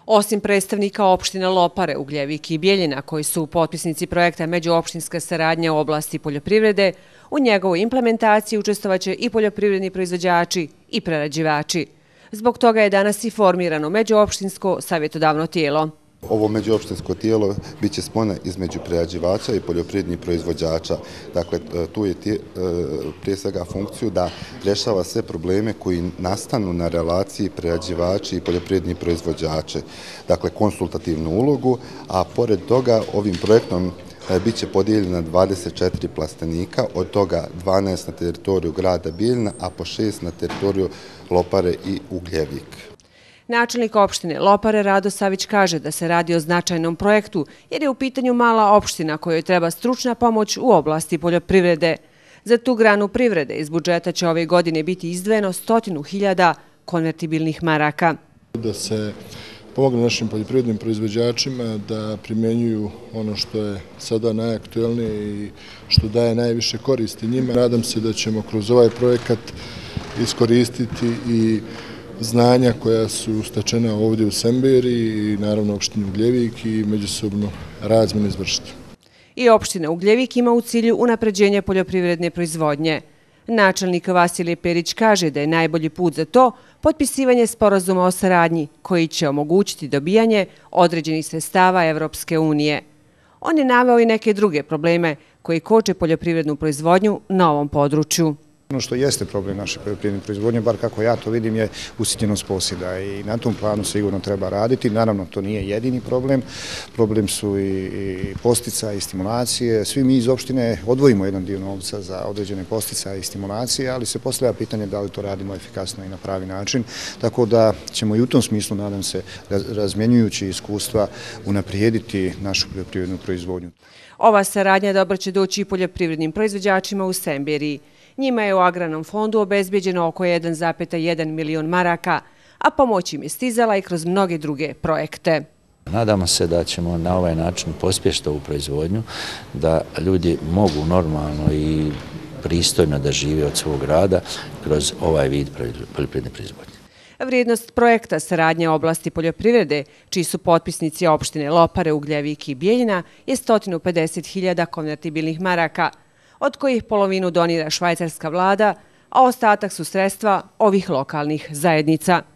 Osim predstavnika opštine Lopare, Ugljevik i Bijeljina, koji su potpisnici projekta Međuopštinska saradnja u oblasti poljoprivrede, u njegovoj implementaciji učestvovaće i poljoprivredni proizvođači i prerađivači. Zbog toga je danas i formirano međuopštinsko savjetodavno tijelo. Ovo međuopštinsko tijelo biće spona između prerađivača i poljoprivrednih proizvođača. Dakle, tu je prije svega funkciju da rješava sve probleme koji nastanu na relaciji prerađivači i poljoprivredni proizvođače. Dakle, konsultativnu ulogu, a pored toga ovim projektom biće podijeljena 24 plastenika, od toga 12 na teritoriju grada Bijeljina, a po 6 na teritoriju Lopare i Ugljevik. Načelnik opštine Lopare Rado Savić kaže da se radi o značajnom projektu jer je u pitanju mala opština kojoj treba stručna pomoć u oblasti poljoprivrede. Za tu granu privrede iz budžeta će ove godine biti izdvojeno 100.000 konvertibilnih maraka. Da se pomogne našim poljoprivrednim proizvođačima da primjenjuju ono što je sada najaktuelnije i što daje najviše koristi njima. Nadam se da ćemo kroz ovaj projekat iskoristiti i znanja koja su stečena ovdje u Semberi i naravno opštini Ugljevik i međusobno razmjenu izvršiti. I opština Ugljevik ima u cilju unapređenja poljoprivredne proizvodnje. Načelnik Vasilije Perić kaže da je najbolji put za to potpisivanje sporazuma o saradnji koji će omogućiti dobijanje određenih sredstava Evropske unije. On je naveo i neke druge probleme koji koče poljoprivrednu proizvodnju na ovom području. Ono što jeste problem naše poljoprivredne proizvodnje, bar kako ja to vidim, je usitnjenost posjeda i na tom planu sigurno treba raditi. Naravno, to nije jedini problem. Problem su i posticaji i stimulacije. Svi mi iz opštine odvojimo jedan dio novca za određene posticaje i stimulacije, ali se postavlja pitanje da li to radimo efikasno i na pravi način. Tako da ćemo i u tom smislu, nadam se, razmjenjujući iskustva, unaprijediti našu poljoprivrednu proizvodnju. Ova saradnja dobro će doći i poljoprivrednim proizvođačima u Semberiji. Njima je u agrarnom fondu obezbeđeno oko 1,1 milion maraka, a pomoć im je stizala i kroz mnoge druge projekte. Nadamo se da ćemo na ovaj način pospješiti ovu proizvodnju, da ljudi mogu normalno i pristojno da žive od svog rada kroz ovaj vid poljoprivredne proizvodnje. Vrijednost projekta saradnje u oblasti poljoprivrede, čiji su potpisnici opštine Lopare, Ugljevik i Bijeljina, je 150.000 konvertibilnih maraka, od kojih polovinu donira švajcarska vlada, a ostatak su sredstva ovih lokalnih zajednica.